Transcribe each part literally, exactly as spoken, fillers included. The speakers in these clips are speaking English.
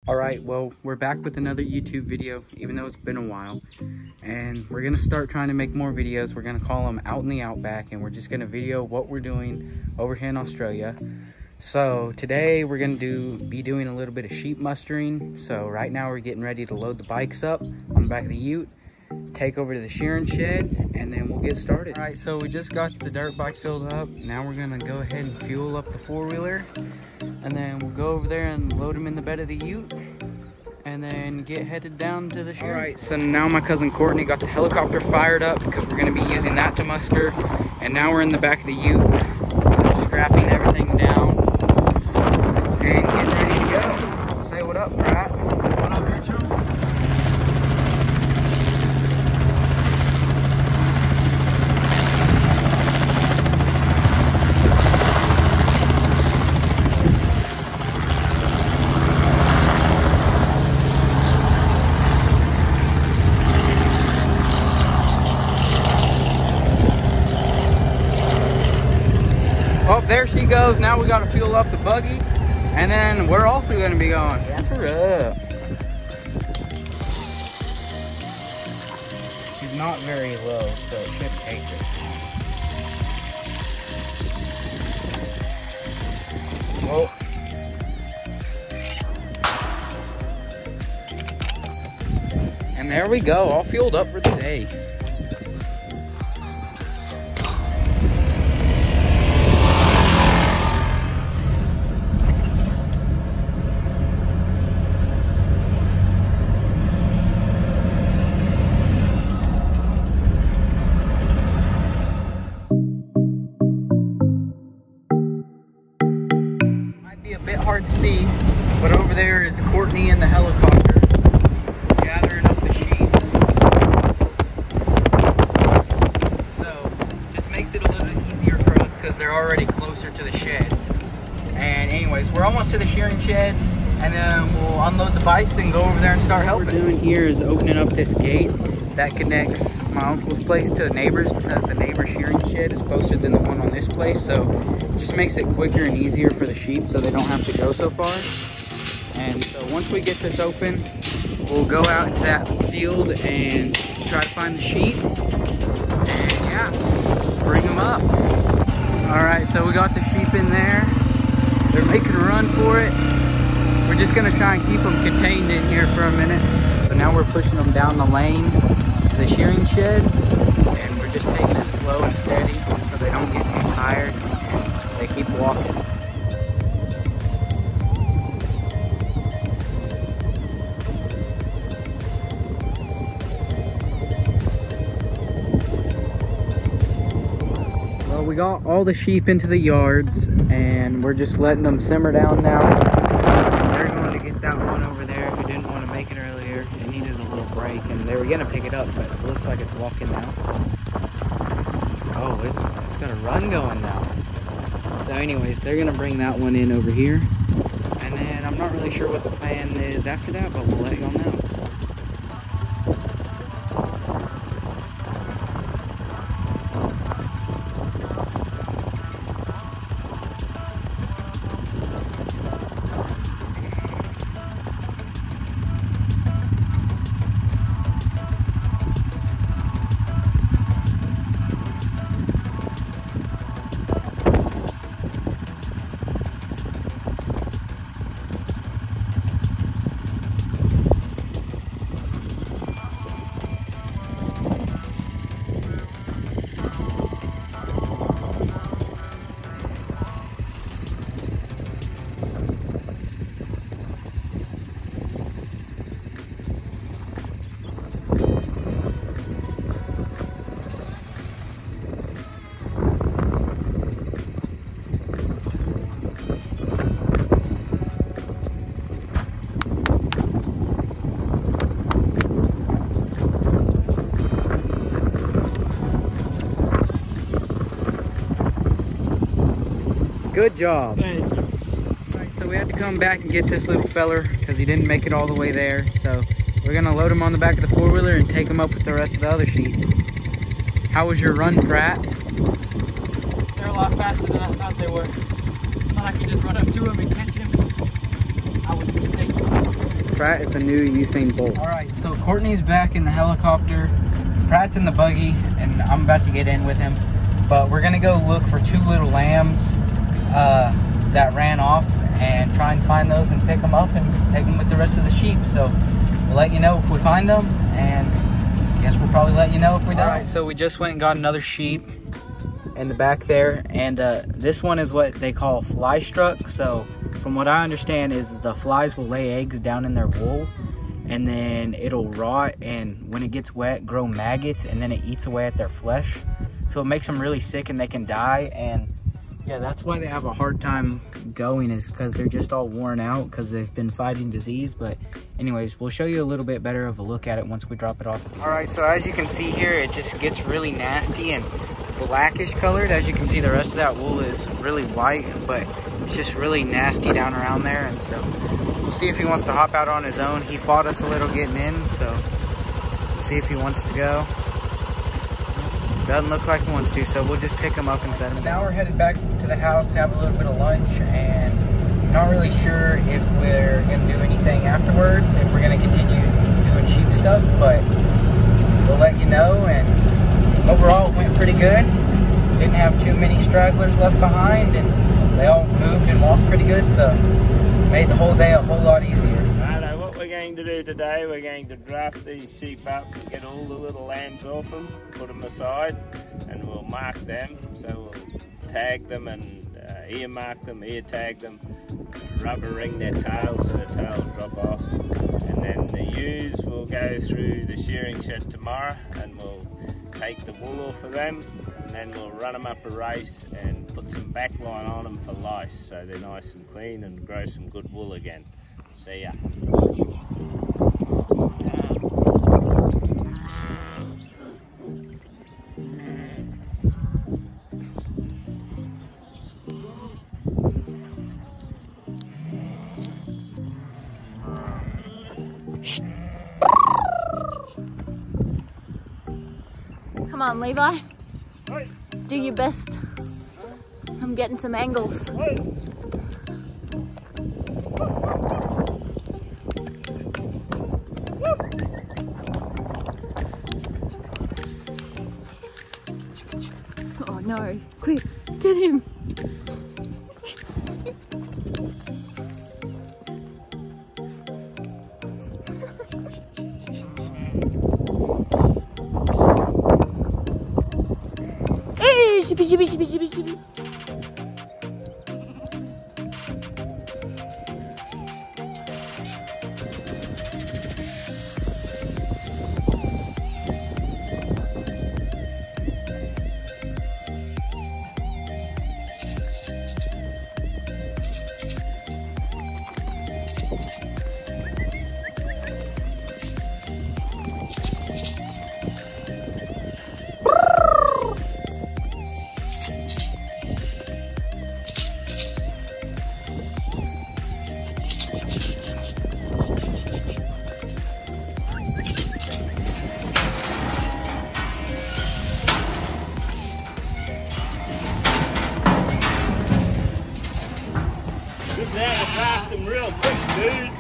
Alright, well, we're back with another YouTube video, even though it's been a while. And we're going to start trying to make more videos. We're going to call them Out in the Outback, and we're just going to video what we're doing over here in Australia. So today we're going to do be doing a little bit of sheep mustering. So right now we're getting ready to load the bikes up on the back of the ute, take over to the shearing shed, and then we'll get started. All right, so we just got the dirt bike filled up. Now we're going to go ahead and fuel up the four-wheeler, and then we'll go over there and load them in the bed of the ute, and then get headed down to the shearing. All right, so now my cousin Courtney got the helicopter fired up because we're going to be using that to muster. And now we're in the back of the ute, strapping everything down and getting ready to go. Say what up, Pratt. What up, YouTube? Oh, there she goes. Now we got to fuel up the buggy, and then we're also going to be going. Gas her up. She's not very low, so it should take her. Whoa. And there we go, all fueled up for the day. Hard to see, but over there is Courtney in the helicopter gathering up the sheep. So just makes it a little bit easier for us because they're already closer to the shed. And anyways, we're almost to the shearing sheds, and then we'll unload the bikes and go over there and start helping. What we're doing here is opening up this gate that connects my uncle's place to the neighbor's, because the neighbor's shearing shed is closer than the one on this place. So it just makes it quicker and easier for the sheep so they don't have to go so far. And so once we get this open, we'll go out into that field and try to find the sheep and yeah, bring them up. All right, so we got the sheep in there. They're making a run for it. We're just gonna try and keep them contained in here for a minute. So now we're pushing them down the lane to the shearing shed, and we're just taking it slow and steady so they don't get too tired and they keep walking. Well, we got all the sheep into the yards, and we're just letting them simmer down now. They're going to get that one over there who didn't want to make it earlier. It needed a little break, and they were going to pick it up, but it looks like it's walking now. So. Oh, it's, it's got a run going now. So anyways, they're going to bring that one in over here. And then I'm not really sure what the plan is after that, but we'll let y'all know. Good job. Thanks. Right, so we had to come back and get this little feller because he didn't make it all the way there. So we're gonna load him on the back of the four-wheeler and take him up with the rest of the other sheep. How was your run, Pratt? They're a lot faster than I thought they were. I thought I could just run up to him and catch him. I was mistaken. Pratt is the new Usain Bolt. All right, so Courtney's back in the helicopter, Pratt's in the buggy, and I'm about to get in with him. But we're gonna go look for two little lambs uh, that ran off and try and find those and pick them up and take them with the rest of the sheep. So we'll let you know if we find them, and I guess we'll probably let you know if we don't. All right, so we just went and got another sheep in the back there, and uh, this one is what they call fly struck. So from what I understand is the flies will lay eggs down in their wool, and then it'll rot, and when it gets wet, grow maggots, and then it eats away at their flesh. So it makes them really sick and they can die. And yeah, that's why they have a hard time going, is because they're just all worn out because they've been fighting disease. But anyways, we'll show you a little bit better of a look at it once we drop it off. All right, so as you can see here, it just gets really nasty and blackish colored. As you can see, the rest of that wool is really white, but it's just really nasty down around there. And so we'll see if he wants to hop out on his own. He fought us a little getting in, so we'll see if he wants to go. Doesn't look like he wants to, so we'll just pick him up and set him down. Now we're headed back to the house to have a little bit of lunch, and not really sure if we're gonna do anything afterwards, if we're gonna continue doing sheep stuff, but we'll let you know. And overall, it went pretty good. Didn't have too many stragglers left behind, and they all moved and walked pretty good, so made the whole day a whole lot easier. Righto, what we're going to do today, we're going to draft these sheep up, get all the little lambs off them, put them aside, and we'll mark them. So we'll tag them and uh, ear mark them, ear tag them, rubber ring their tails so the tails drop off. And then the ewes will go through the shearing shed tomorrow, and we'll take the wool off of them, and then we'll run them up a race and put some backline on them for lice, so they're nice and clean and grow some good wool again. See ya. Come on, Levi. Do your best. I'm getting some angles. Oh no, quick, get him. Hey, shippy, shippy, shippy, shippy, shippy. Good now to draft them real quick, dude.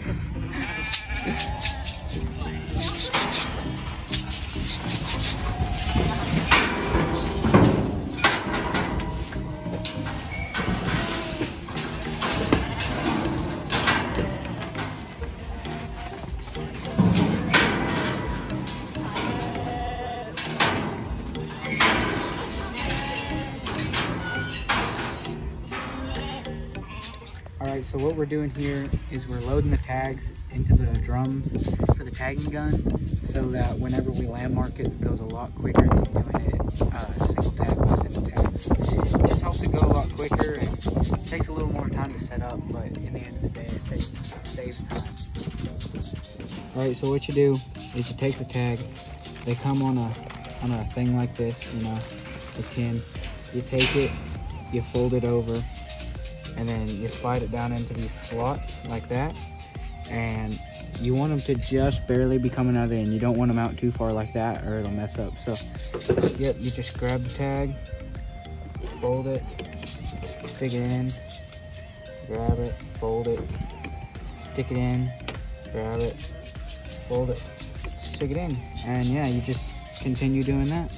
Alright, so what we're doing here is we're loading the tags into the drums for the tagging gun, so that whenever we landmark it, it goes a lot quicker than doing it uh, single tag by single tags. It just helps it go a lot quicker, and it takes a little more time to set up, but in the end of the day, it saves, saves time. Alright, so what you do is you take the tag, they come on a, on a thing like this, you know, a tin. You take it, you fold it over, and then you slide it down into these slots like that, and you want them to just barely be coming out of there, and you don't want them out too far like that or it'll mess up. So yep, you just grab the tag, fold it, stick it in, grab it, fold it, stick it in, grab it, fold it, stick it in, and yeah, you just continue doing that.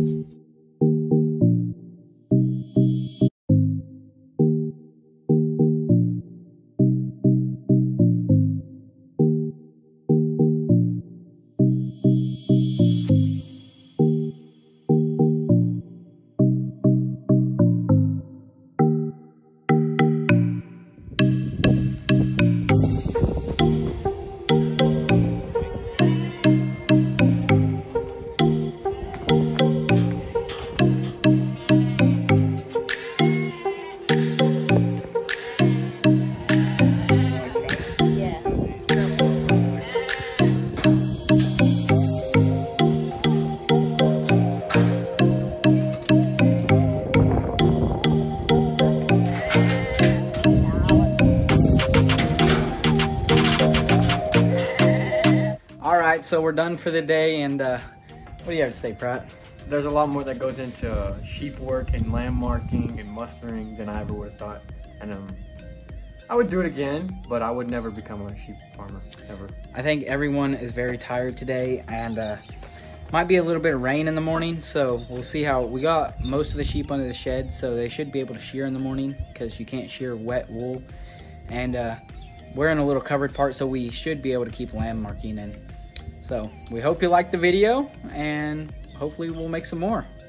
All right, so we're done for the day, and uh, what do you have to say, Pratt? There's a lot more that goes into uh, sheep work and landmarking and mustering than I ever would have thought. And um, I would do it again, but I would never become a sheep farmer, ever. I think everyone is very tired today, and uh, might be a little bit of rain in the morning, so we'll see how. We got most of the sheep under the shed, so they should be able to shear in the morning, because you can't shear wet wool. And uh, we're in a little covered part, so we should be able to keep landmarking. And so we hope you liked the video, and hopefully we'll make some more.